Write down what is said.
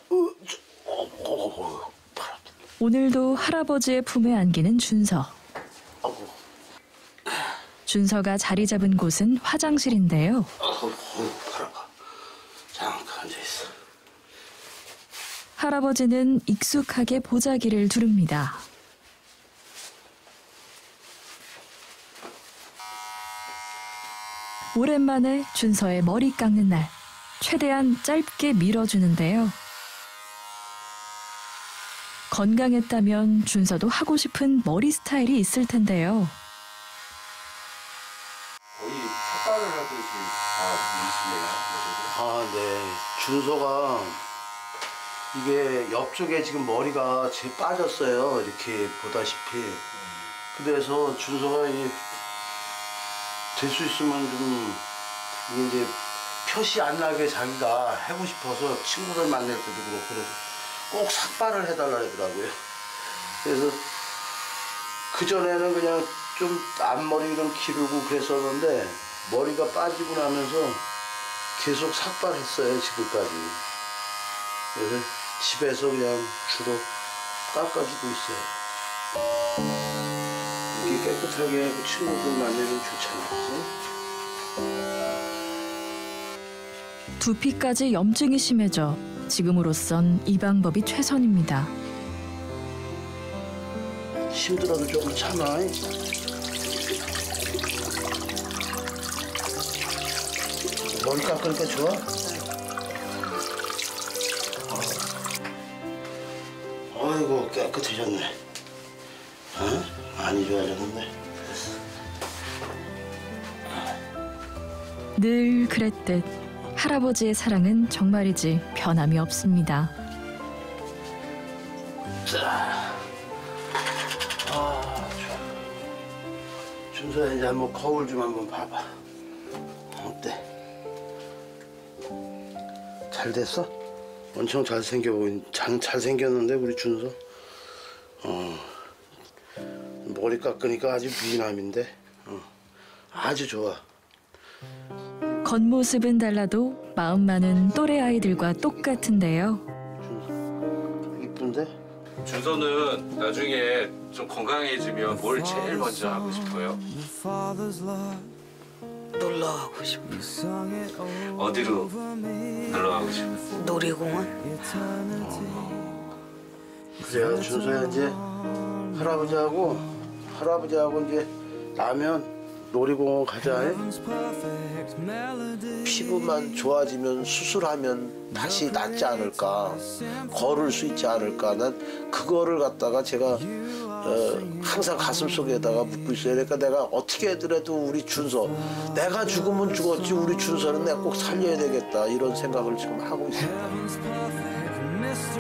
오늘도 할아버지의 품에 안기는 준서. 준서가 자리 잡은 곳은 화장실인데요. 팔 아파. 잠깐 앉아있어. 할아버지는 익숙하게 보자기를 두릅니다. 오랜만에 준서의 머리 깎는 날, 최대한 짧게 밀어주는데요. 건강했다면 준서도 하고 싶은 머리 스타일이 있을 텐데요. 거의 삭발을 하듯이 밀으시네요. 네. 준서가 이게 옆쪽에 지금 머리가 제 빠졌어요. 이렇게 보다시피. 그래서 준서가 될 수 있으면 좀 이게 이제 표시 안 나게 자기가 하고 싶어서 친구들 만날 때도 그렇고 그래서 꼭 삭발을 해달라 하더라고요. 그래서 그전에는 그냥 좀 앞머리 좀 기르고 그랬었는데 머리가 빠지고 나면서 계속 삭발했어요, 지금까지. 그래서 집에서 그냥 주로 깎아주고 있어요. 이렇게 깨끗하게 하고 친구들 만나면 좋잖아요. 두피까지 염증이 심해져 지금으로선 이 방법이 최선입니다. 힘들어도 조금 참아. 머리 깎으니까 좋아? 아이고 깨끗해졌네. 많이 좋아졌는데. 늘 그랬듯 할아버지의 사랑은 정말이지 변함이 없습니다. 자, 좋아. 준서야 이제 한번 거울 좀 한번 봐봐. 어때? 잘 됐어? 엄청 잘생겨 보인. 잘생겼는데 우리 준서. 머리 깎으니까 아주 미남인데. 아주 좋아. 겉모습은 달라도 마음만은 또래 아이들과 똑같은데요. 이쁜데? 준서는 나중에 좀 건강해지면 뭘 제일 먼저 하고 싶어요? 놀러 가고 싶어. 어디로 놀러 가고 싶어요? 놀이공원? 그래야 준서야 이제 할아버지하고 이제 나면 놀이공원 가자. 피부만 좋아지면 수술하면 다시 낫지 않을까, 걸을 수 있지 않을까. 난 그거를 갖다가 제가 항상 가슴속에다가 묻고 있어요. 그러니까 내가 어떻게 하더라도 우리 준서, 내가 죽으면 죽었지 우리 준서는 내가 꼭 살려야 되겠다, 이런 생각을 지금 하고 있습니다.